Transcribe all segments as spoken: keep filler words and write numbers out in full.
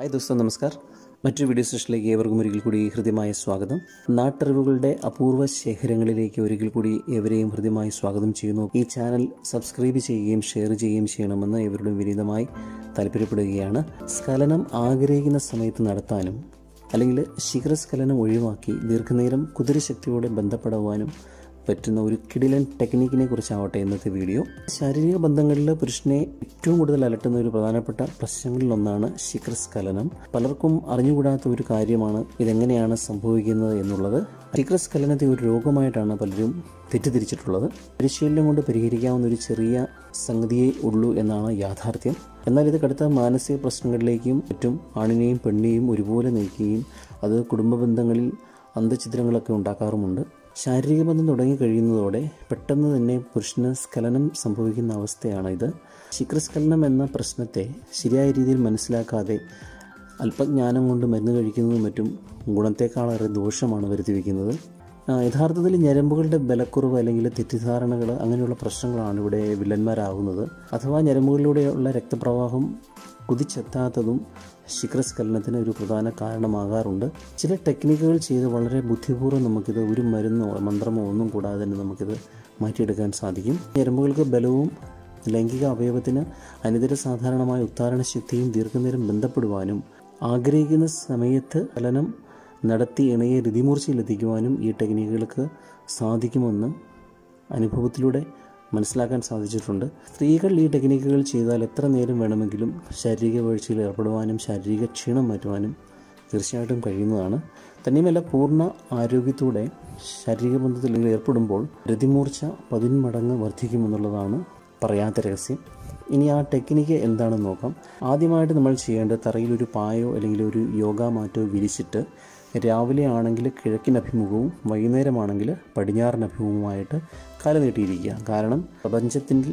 Hi ദോസ്തോ, നമസ്കാർ. മറ്റൊരു video സെഷനിലേക്ക് ഏവർക്കും ഒരിക്കൽ കൂടി ഹൃദ്യമായ സ്വാഗതം. നാട്ടറിവുകളുടെ അപൂർവ ശേഖരങ്ങളിലേക്ക് ഒരിക്കൽ കൂടി ഏവരെയും ഹൃദ്യമായി സ്വാഗതം ചെയ്യുന്നു. ഈ ചാനൽ സബ്സ്ക്രൈബ് ചെയ്യുകയും ഷെയർ ചെയ്യുകയും ചെയ്യണമെന്ന് ഏവരോടും വിനീതമായി താല്പര്യപ്പെടുകയാണ്. സ്ഖലനം ആഗ്രഹിക്കുന്ന സമയത്ത് നടത്താനും അല്ലെങ്കിൽ ശീഘ്രസ്ഖലനം ഒഴിവാക്കി ദീർഘനേരം കുതിരശക്തിയോടെ ബന്ധപ്പെടുവാനും പറ്റുന്ന ഒരു കിടിലൻ ടെക്നിക്കിനെ കുറിച്ചാവട്ടെ ഇന്നത്തെ വീഡിയോ. ശാരീരിക ബന്ധങ്ങളിൽ പുരുഷനെ ഏറ്റവും കൂടുതൽ അലട്ടുന്ന ഒരു പ്രധാനപ്പെട്ട പ്രശ്നങ്ങളിലൊന്നാണ് ശീഘ്രസ്ഖലനം. പലർക്കും അറിഞ്ഞുകൂടാത്ത ഒരു കാര്യമാണ് ഇതെങ്ങനെയാണ് സംഭവിക്കുന്നത് എന്നുള്ളത്. ശീഘ്രസ്ഖലനത്തെ ഒരു രോഗമായിട്ടാണ് പലരും തെറ്റിദ്ധരിച്ചിട്ടുള്ളത്. പരിശീലനം കൊണ്ട് പരിഹരിക്കാവുന്ന ഒരു ചെറിയ സംഗതിയേ ഉള്ളൂ എന്നാണ് യാഥാർത്ഥ്യം. എന്നാൽ ഇത് കടുത്ത മാനസിക പ്രശ്നങ്ങളിലേക്കും മറ്റും ആണിനെയും പെണ്ണിനെയും ഒരുപോലെ നയിക്കുകയും അത് കുടുംബ ബന്ധങ്ങളിൽ അന്തഛിദ്രങ്ങളൊക്കെ ഉണ്ടാക്കാറുമുണ്ട്. ശാരീരിക ബന്ധം തുടങ്ങിക്കഴിയുന്നതോടെ പെട്ടെന്ന് തന്നെ പുരുഷന് സ്ഖലനം സംഭവിക്കുന്ന അവസ്ഥയാണ് ഇത്. ശീഘ്രസ്ഖലനം എന്ന പ്രശ്നത്തെ ശരിയായ രീതിയിൽ മനസ്സിലാക്കാതെ അല്പജ്ഞാനം കൊണ്ട് മരുന്ന് കഴിക്കുന്നതും മറ്റും ഗുണത്തേക്കാളേറെ ദോഷമാണ് വരുത്തിവെക്കുന്നത്. യഥാർത്ഥത്തിൽ ഞരമ്പുകളുടെ ബലക്കുറവ് അല്ലെങ്കിൽ തെറ്റിദ്ധാരണകൾ അങ്ങനെയുള്ള പ്രശ്നങ്ങളാണ് ഇവിടെ വില്ലന്മാരാകുന്നത്. അഥവാ ഞരമ്പുകളിലൂടെയുള്ള രക്തപ്രവാഹം കുതിച്ചെത്താത്തതും ശീഘ്രസ്ഖലനത്തിന് ഒരു പ്രധാന കാരണമാകാറുണ്ട്. ചില ടെക്നിക്കുകൾ ചെയ്ത് വളരെ ബുദ്ധിപൂർവ്വം നമുക്കിത് ഒരു മരുന്നോ മന്ത്രമോ ഒന്നും കൂടാതെ തന്നെ നമുക്കിത് മാറ്റിയെടുക്കാൻ സാധിക്കും. ഞരമ്പുകൾക്ക് ബലവും ലൈംഗിക അവയവത്തിന് അനിതര സാധാരണമായ ഉത്താരണ ശക്തിയും ദീർഘനേരം ബന്ധപ്പെടുവാനും ആഗ്രഹിക്കുന്ന സമയത്ത് സ്ഖലനം നടത്തി ഇണയെ രതിമൂർച്ചയിലെത്തിക്കുവാനും ഈ ടെക്നിക്കുകൾക്ക് സാധിക്കുമെന്ന് അനുഭവത്തിലൂടെ മനസ്സിലാക്കാൻ സാധിച്ചിട്ടുണ്ട്. സ്ത്രീകൾ ഈ ടെക്നിക്കുകൾ ചെയ്താൽ എത്ര നേരം വേണമെങ്കിലും ശാരീരിക വീഴ്ചയിൽ ഏർപ്പെടുവാനും ശാരീരിക ക്ഷീണം മാറ്റുവാനും തീർച്ചയായിട്ടും കഴിയുന്നതാണ്. തന്നെയുമല്ല, പൂർണ്ണ ആരോഗ്യത്തോടെ ശാരീരിക ബന്ധത്തിൽ ഏർപ്പെടുമ്പോൾ രതിമൂർച്ച പതിന്മടങ്ങ് വർദ്ധിക്കുമെന്നുള്ളതാണ് പറയാത്ത രഹസ്യം. ഇനി ആ ടെക്നിക്ക് എന്താണെന്ന് നോക്കാം. ആദ്യമായിട്ട് നമ്മൾ ചെയ്യേണ്ടത് തറയിലൊരു പായോ അല്ലെങ്കിൽ ഒരു യോഗ മാറ്റോ വിരിച്ചിട്ട് രാവിലെ ആണെങ്കിൽ കിഴക്കിനഭിമുഖവും വൈകുന്നേരമാണെങ്കിൽ പടിഞ്ഞാറിനഭിമുഖവുമായിട്ട് കാല് നീട്ടിയിരിക്കുക. കാരണം പ്രപഞ്ചത്തിൻ്റെ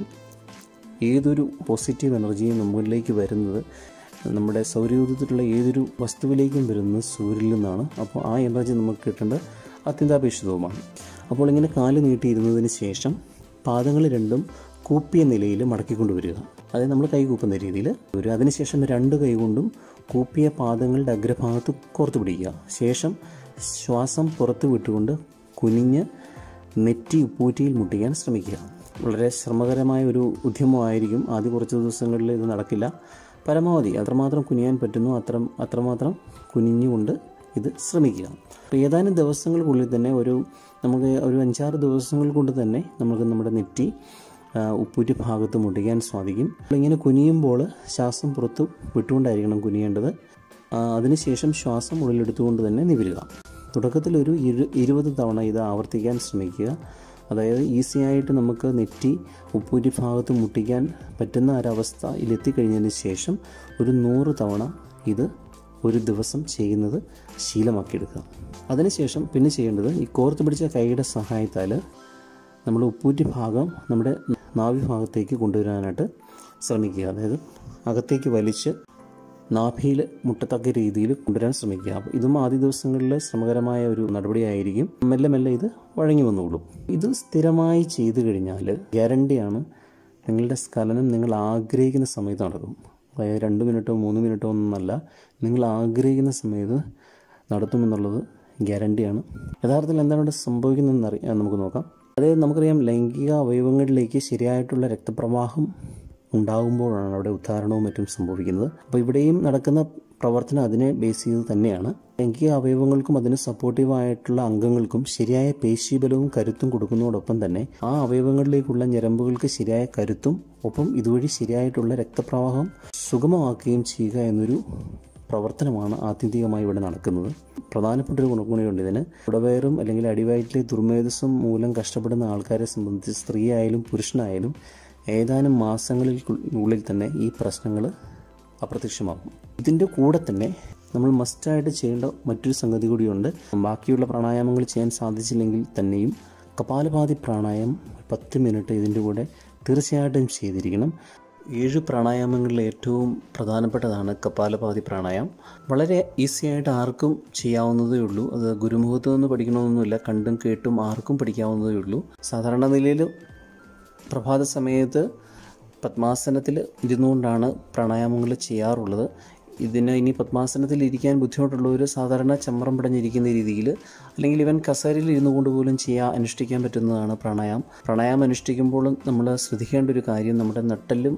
ഏതൊരു പോസിറ്റീവ് എനർജിയും മുകളിലേക്ക് വരുന്നത് നമ്മുടെ സൗരയൂഥത്തിലുള്ള ഏതൊരു വസ്തുവിലേക്കും വരുന്നത് സൂര്യനിൽ നിന്നാണ്. അപ്പോൾ ആ എനർജി നമുക്ക് കിട്ടേണ്ടത് അത്യന്താപേക്ഷിതവുമാണ്. അപ്പോൾ ഇങ്ങനെ കാല് നീട്ടിയിരുന്നതിന് ശേഷം പാദങ്ങൾ രണ്ടും കൂപ്പിയ നിലയിൽ മടക്കിക്കൊണ്ടുവരിക. അതായത് നമ്മൾ കൈ കൂപ്പുന്ന രീതിയിൽ വരിക. അതിനുശേഷം രണ്ട് കൈ കൊണ്ടും കൂപ്പിയ പാദങ്ങളുടെ അഗ്രഭാഗത്ത് കോർത്ത് പിടിക്കുക. ശേഷം ശ്വാസം പുറത്ത് വിട്ടുകൊണ്ട് കുനിഞ്ഞ് നെറ്റി ഉപ്പൂറ്റിയിൽ മുട്ടിക്കാൻ ശ്രമിക്കുക. വളരെ ശ്രമകരമായ ഒരു ഉദ്യമമായിരിക്കും. ആദ്യ കുറച്ച് ദിവസങ്ങളിൽ ഇത് നടക്കില്ല. പരമാവധി അത്രമാത്രം കുനിയാൻ പറ്റുന്നു അത്ര അത്രമാത്രം കുനിഞ്ഞുകൊണ്ട് ഇത് ശ്രമിക്കുക. അപ്പോൾ ഏതാനും ദിവസങ്ങൾക്കുള്ളിൽ തന്നെ ഒരു നമുക്ക് ഒരു അഞ്ചാറ് ദിവസങ്ങൾ കൊണ്ട് തന്നെ നമുക്ക് നമ്മുടെ നെറ്റി ഉപ്പൂറ്റി ഭാഗത്ത് മുട്ടിക്കാൻ സാധിക്കും. ഇങ്ങനെ കുനിയുമ്പോൾ ശ്വാസം പുറത്ത് വിട്ടുകൊണ്ടായിരിക്കണം കുനിയേണ്ടത്. അതിനുശേഷം ശ്വാസം ഉള്ളിലെടുത്തുകൊണ്ട് തന്നെ നിവരുക. തുടക്കത്തിൽ ഒരു ഇരു ഇരുപത് തവണ ഇത് ആവർത്തിക്കാൻ ശ്രമിക്കുക. അതായത് ഈസിയായിട്ട് നമുക്ക് നെറ്റി ഉപ്പൂറ്റി ഭാഗത്ത് മുട്ടിക്കാൻ പറ്റുന്ന ഒരവസ്ഥയിലെത്തിക്കഴിഞ്ഞതിന് ശേഷം ഒരു നൂറ് തവണ ഇത് ഒരു ദിവസം ചെയ്യുന്നത് ശീലമാക്കിയെടുക്കുക. അതിനുശേഷം പിന്നെ ചെയ്യേണ്ടത് ഈ കോർത്ത് പിടിച്ച കൈയുടെ സഹായത്താൽ നമ്മൾ ഉപ്പൂറ്റി ഭാഗം നമ്മുടെ നാഭി ഭാഗത്തേക്ക് കൊണ്ടുവരാനായിട്ട് ശ്രമിക്കുക. അതായത് അകത്തേക്ക് വലിച്ച് നാഭിയിൽ മുട്ടത്തക്ക രീതിയിൽ കൊണ്ടുവരാൻ ശ്രമിക്കുക. അപ്പോൾ ഇതും ആദ്യ ദിവസങ്ങളിൽ ശ്രമകരമായ ഒരു നടപടിയായിരിക്കും. മെല്ലെ മെല്ലെ ഇത് വഴങ്ങി വന്നോളൂ. ഇത് സ്ഥിരമായി ചെയ്തു കഴിഞ്ഞാൽ ഗ്യാരണ്ടിയാണ് നിങ്ങളുടെ സ്ഖലനം നിങ്ങൾ ആഗ്രഹിക്കുന്ന സമയത്ത് നടക്കും. അതായത് രണ്ട് മിനിറ്റോ മൂന്ന് മിനിറ്റോ ഒന്നല്ല, നിങ്ങൾ ആഗ്രഹിക്കുന്ന സമയത്ത് നടത്തുമെന്നുള്ളത് ഗ്യാരണ്ടിയാണ്. യഥാർത്ഥത്തിൽ എന്താണ് ഇവിടെ സംഭവിക്കുന്നതെന്ന് അറിയാൻ നമുക്ക് നോക്കാം. അതായത് നമുക്കറിയാം, ലൈംഗിക അവയവങ്ങളിലേക്ക് ശരിയായിട്ടുള്ള രക്തപ്രവാഹം ഉണ്ടാകുമ്പോഴാണ് അവിടെ ഉദ്ധാരണവും മറ്റും സംഭവിക്കുന്നത്. അപ്പോൾ ഇവിടെയും നടക്കുന്ന പ്രവർത്തനം അതിനെ ബേസ് ചെയ്ത് തന്നെയാണ്. ലൈംഗിക അവയവങ്ങൾക്കും അതിന് സപ്പോർട്ടീവായിട്ടുള്ള അംഗങ്ങൾക്കും ശരിയായ പേശീബലവും കരുത്തും കൊടുക്കുന്നതോടൊപ്പം തന്നെ ആ അവയവങ്ങളിലേക്കുള്ള ഞരമ്പുകൾക്ക് ശരിയായ കരുത്തും ഒപ്പം ഇതുവഴി ശരിയായിട്ടുള്ള രക്തപ്രവാഹം സുഗമമാക്കുകയും ചെയ്യുക എന്നൊരു പ്രവർത്തനമാണ് ആത്യന്തികമായി ഇവിടെ നടക്കുന്നത്. പ്രധാനപ്പെട്ട ഒരു ഗുണഗുണിയുണ്ട് ഇതിന്. ഉടവയറും അല്ലെങ്കിൽ അടിവയറ്റിലെ ദുർമേധസ്സും മൂലം കഷ്ടപ്പെടുന്ന ആൾക്കാരെ സംബന്ധിച്ച് സ്ത്രീ ആയാലും പുരുഷനായാലും ഏതാനും മാസങ്ങളിൽ ഉള്ളിൽ തന്നെ ഈ പ്രശ്നങ്ങൾ അപ്രത്യക്ഷമാകും. ഇതിൻ്റെ കൂടെ തന്നെ നമ്മൾ മസ്റ്റായിട്ട് ചെയ്യേണ്ട മറ്റൊരു സംഗതി കൂടിയുണ്ട്. ബാക്കിയുള്ള പ്രാണായാമങ്ങൾ ചെയ്യാൻ സാധിച്ചില്ലെങ്കിൽ തന്നെയും കപാലഭാതി പ്രാണായാമം പത്ത് മിനിറ്റ് ഇതിൻ്റെ കൂടെ തീർച്ചയായിട്ടും ചെയ്തിരിക്കണം. ഏഴ് പ്രാണായാമങ്ങളിൽ ഏറ്റവും പ്രധാനപ്പെട്ടതാണ് കപാലഭാതി പ്രാണായാമം. വളരെ ഈസിയായിട്ട് ആർക്കും ചെയ്യാവുന്നതേ ഉള്ളൂ. അത് ഗുരുമുഖത്ത് നിന്ന് പഠിക്കണമെന്നൊന്നുമില്ല, കണ്ടും കേട്ടും ആർക്കും പഠിക്കാവുന്നതേ ഉള്ളൂ. സാധാരണ നിലയിൽ പ്രഭാത സമയത്ത് പത്മാസനത്തിൽ ഇരുന്നുകൊണ്ടാണ് പ്രാണായാമങ്ങൾ ചെയ്യാറുള്ളത്. ഇതിന് ഇനി പത്മാസനത്തിൽ ഇരിക്കാൻ ബുദ്ധിമുട്ടുള്ളവർ സാധാരണ ചമ്രം പിടഞ്ഞിരിക്കുന്ന രീതിയിൽ അല്ലെങ്കിൽ ഇവൻ കസേരയിൽ ഇരുന്നു കൊണ്ട് പോലും ചെയ്യാൻ അനുഷ്ഠിക്കാൻ പറ്റുന്നതാണ് പ്രാണായാമം. പ്രാണായാമം അനുഷ്ഠിക്കുമ്പോൾ നമ്മൾ ശ്രദ്ധിക്കേണ്ട ഒരു കാര്യം നമ്മുടെ നട്ടെല്ലും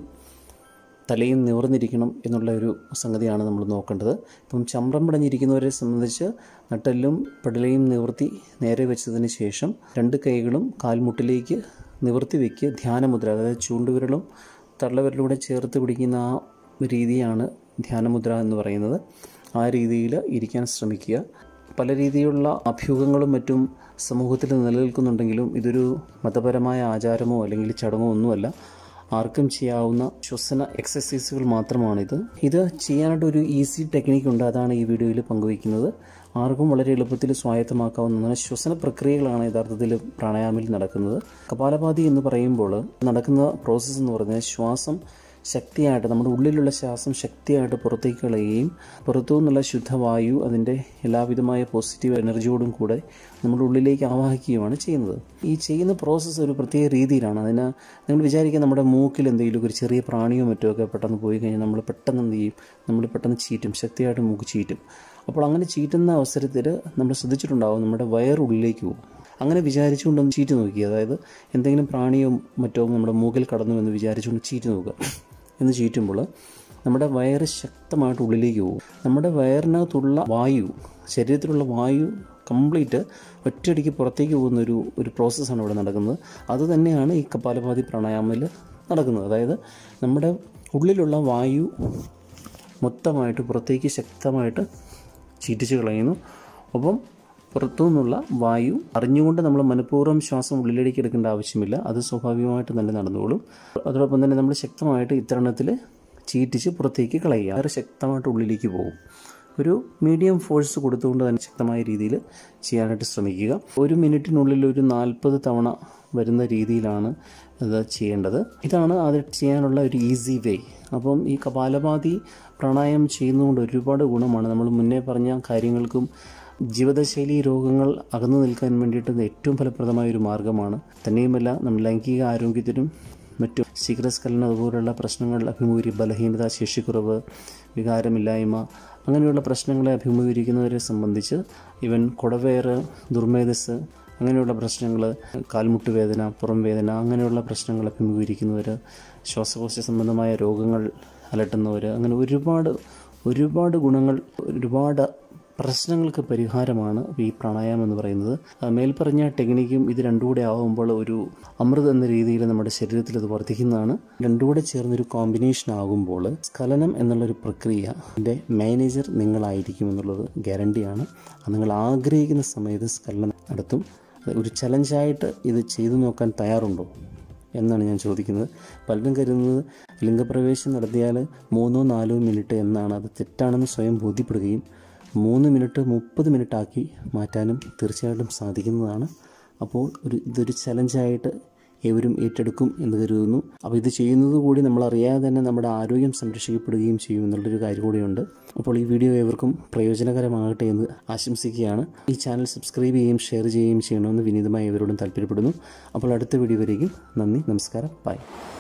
തലയും നിവർന്നിരിക്കണം എന്നുള്ള ഒരു സംഗതിയാണ് നമ്മൾ നോക്കേണ്ടത്. ഇപ്പം ചമ്രം പിടഞ്ഞിരിക്കുന്നവരെ സംബന്ധിച്ച് നട്ടെല്ലും പെടലയും നിവർത്തി നേരെ വെച്ചതിന് ശേഷം രണ്ട് കൈകളും കാൽമുട്ടിലേക്ക് നിവർത്തി വയ്ക്കുക. ധ്യാനമുദ്ര, അതായത് ചൂണ്ടുവിരലും തള്ളവിരലൂടെ ചേർത്ത് പിടിക്കുന്ന ആ രീതിയാണ് ധ്യാനമുദ്ര എന്ന് പറയുന്നത്. ആ രീതിയിൽ ഇരിക്കാൻ ശ്രമിക്കുക. പല രീതിയിലുള്ള അഭ്യൂഹങ്ങളും മറ്റും സമൂഹത്തിൽ നിലനിൽക്കുന്നുണ്ടെങ്കിലും ഇതൊരു മതപരമായ ആചാരമോ അല്ലെങ്കിൽ ചടങ്ങോ ഒന്നുമല്ല. ആർക്കും ചെയ്യാവുന്ന ശ്വസന എക്സസൈസുകൾ മാത്രമാണിത്. ഇത് ചെയ്യാനായിട്ട് ഒരു ഈസി ടെക്നിക്കുണ്ട്, അതാണ് ഈ വീഡിയോയിൽ പങ്കുവയ്ക്കുന്നത്. ആർക്കും വളരെ എളുപ്പത്തിൽ സ്വായത്തമാക്കാവുന്നതാണ്. ശ്വസന പ്രക്രിയകളാണ് യഥാർത്ഥത്തിൽ പ്രാണായാമത്തിൽ നടക്കുന്നത്. കപാലഭാതി എന്ന് പറയുമ്പോൾ നടക്കുന്ന പ്രോസസ്സ് എന്ന് പറഞ്ഞാൽ ശ്വാസം ശക്തിയായിട്ട്, നമ്മുടെ ഉള്ളിലുള്ള ശ്വാസം ശക്തിയായിട്ട് പുറത്തേക്ക് കളയുകയും പുറത്തു നിന്നുള്ള ശുദ്ധവായു അതിൻ്റെ എല്ലാവിധമായ പോസിറ്റീവ് എനർജിയോടും കൂടെ നമ്മുടെ ഉള്ളിലേക്ക് ആവാഹിക്കുകയുമാണ് ചെയ്യുന്നത്. ഈ ചെയ്യുന്ന പ്രോസസ്സ് ഒരു പ്രത്യേക രീതിയിലാണ്. അതിന് നിങ്ങൾ വിചാരിക്കുക, നമ്മുടെ മൂക്കിൽ എന്തെങ്കിലും ഒരു ചെറിയ പ്രാണിയോ മറ്റോ ഒക്കെ പെട്ടെന്ന് പോയി കഴിഞ്ഞാൽ നമ്മൾ പെട്ടെന്ന് എന്ത് ചെയ്യും, നമ്മൾ പെട്ടെന്ന് ചീറ്റും, ശക്തിയായിട്ട് മൂക്ക് ചീറ്റും. അപ്പോൾ അങ്ങനെ ചീറ്റുന്ന അവസരത്തിൽ നമ്മൾ ശ്രദ്ധിച്ചിട്ടുണ്ടാവും, നമ്മുടെ വയറുള്ളിലേക്ക് പോകും. അങ്ങനെ വിചാരിച്ചുകൊണ്ടൊന്ന് ചീറ്റ് നോക്കി, അതായത് എന്തെങ്കിലും പ്രാണിയോ മറ്റോ നമ്മുടെ മൂക്കിൽ കടന്നു എന്ന് വിചാരിച്ചുകൊണ്ട് ചീറ്റ് നോക്കുക. എന്ന് ചീറ്റുമ്പോൾ നമ്മുടെ വയറ് ശക്തമായിട്ട് ഉള്ളിലേക്ക് പോകും. നമ്മുടെ വയറിനകത്തുള്ള വായു, ശരീരത്തിലുള്ള വായു കംപ്ലീറ്റ് ഒറ്റയടിക്ക് പുറത്തേക്ക് പോകുന്ന ഒരു ഒരു പ്രോസസ്സാണ് ഇവിടെ നടക്കുന്നത്. അതുതന്നെയാണ് ഈ കപാലഭാതി പ്രാണായാമത്തിൽ നടക്കുന്നത്. അതായത് നമ്മുടെ ഉള്ളിലുള്ള വായു മൊത്തമായിട്ട് പുറത്തേക്ക് ശക്തമായിട്ട് ചീറ്റിച്ച് കളയുന്നു. ഒപ്പം പുറത്തു നിന്നുള്ള വായു അറിഞ്ഞുകൊണ്ട് നമ്മൾ മനഃപൂർവ്വം ശ്വാസം ഉള്ളിലേക്ക് എടുക്കേണ്ട ആവശ്യമില്ല, അത് സ്വാഭാവികമായിട്ട് തന്നെ നടന്നോളും. അതോടൊപ്പം തന്നെ നമ്മൾ ശക്തമായിട്ട് ഇത്തരണത്തിൽ ചീറ്റിച്ച് പുറത്തേക്ക് കളയുക, വളരെ ശക്തമായിട്ട് ഉള്ളിലേക്ക് പോകും. ഒരു മീഡിയം ഫോഴ്സ് കൊടുത്തുകൊണ്ട് തന്നെ ശക്തമായ രീതിയിൽ ചെയ്യാനായിട്ട് ശ്രമിക്കുക. ഒരു മിനിറ്റിനുള്ളിൽ ഒരു നാൽപ്പത് തവണ വരുന്ന രീതിയിലാണ് ഇത് ചെയ്യേണ്ടത്. ഇതാണ് അത് ചെയ്യാനുള്ള ഒരു ഈസി വേ. അപ്പം ഈ കപാലഭാതി പ്രാണായാമം ചെയ്യുന്നതുകൊണ്ട് ഒരുപാട് ഗുണമാണ്. നമ്മൾ മുന്നേ പറഞ്ഞ കാര്യങ്ങൾക്കും ജീവിതശൈലി രോഗങ്ങൾ അകന്നു നിൽക്കാൻ വേണ്ടിയിട്ട് ഏറ്റവും ഫലപ്രദമായ ഒരു മാർഗ്ഗമാണ്. തന്നെയുമല്ല, നമ്മൾ ലൈംഗിക ആരോഗ്യത്തിനും മറ്റും ശീഘ്രസ്ഖലനം അതുപോലുള്ള പ്രശ്നങ്ങൾ അഭിമുഖീകരിക്കും, ബലഹീനത, ശേഷിക്കുറവ്, വികാരമില്ലായ്മ, അങ്ങനെയുള്ള പ്രശ്നങ്ങളെ അഭിമുഖീകരിക്കുന്നവരെ സംബന്ധിച്ച് ഇവൻ കുടവേറ്, ദുർമേധസ്, അങ്ങനെയുള്ള പ്രശ്നങ്ങൾ, കാൽമുട്ട് വേദന, പുറം വേദന, അങ്ങനെയുള്ള പ്രശ്നങ്ങൾ അഭിമുഖീകരിക്കുന്നവർ, ശ്വാസകോശ സംബന്ധമായ രോഗങ്ങൾ അലട്ടുന്നവർ, അങ്ങനെ ഒരുപാട് ഒരുപാട് ഗുണങ്ങൾ, ഒരുപാട് പ്രശ്നങ്ങൾക്ക് പരിഹാരമാണ് ഈ പ്രാണായാമം എന്ന് പറയുന്നത്. മേൽപ്പറഞ്ഞ ടെക്നിക്കും ഇത് രണ്ടും കൂടെ ആകുമ്പോൾ ഒരു അമൃത് എന്ന രീതിയിൽ നമ്മുടെ ശരീരത്തിൽ അത് വർദ്ധിക്കുന്നതാണ്. രണ്ടും കൂടെ ചേർന്നൊരു കോമ്പിനേഷൻ ആകുമ്പോൾ സ്ഖലനം എന്നുള്ളൊരു പ്രക്രിയ ഇതിൻ്റെ മാനേജർ നിങ്ങളായിരിക്കും എന്നുള്ളത് ഗ്യാരണ്ടിയാണ്. നിങ്ങൾ ആഗ്രഹിക്കുന്ന സമയത്ത് സ്ഖലനം നടത്തും. ഒരു ചലഞ്ചായിട്ട് ഇത് ചെയ്തു നോക്കാൻ തയ്യാറുണ്ടോ എന്നാണ് ഞാൻ ചോദിക്കുന്നത്. പലരും കരുതുന്നത് ലിംഗപ്രവേശം നടത്തിയാൽ മൂന്നോ നാലോ മിനിറ്റ് എന്നാണ്. അത് തെറ്റാണെന്ന് സ്വയം ബോധ്യപ്പെടുകയും മൂന്ന് മിനിറ്റ് മുപ്പത് മിനിറ്റ് ആക്കി മാറ്റാനും തീർച്ചയായിട്ടും സാധിക്കുന്നതാണ്. അപ്പോൾ ഒരു ഇതൊരു ചലഞ്ചായിട്ട് ഏവരും ഏറ്റെടുക്കും എന്ന് കരുതുന്നു. അപ്പോൾ ഇത് ചെയ്യുന്നത് കൂടി നമ്മളറിയാതെ തന്നെ നമ്മുടെ ആരോഗ്യം സംരക്ഷിക്കപ്പെടുകയും ചെയ്യും എന്നുള്ളൊരു കാര്യം കൂടിയുണ്ട്. അപ്പോൾ ഈ വീഡിയോ ഏവർക്കും പ്രയോജനകരമാകട്ടെ എന്ന് ആശംസിക്കുകയാണ്. ഈ ചാനൽ സബ്സ്ക്രൈബ് ചെയ്യുകയും ഷെയർ ചെയ്യുകയും ചെയ്യണമെന്ന് വിനീതമായി ഏവരോടും താല്പര്യപ്പെടുന്നു. അപ്പോൾ അടുത്ത വീഡിയോ വരെയും നന്ദി, നമസ്കാരം, ബൈ.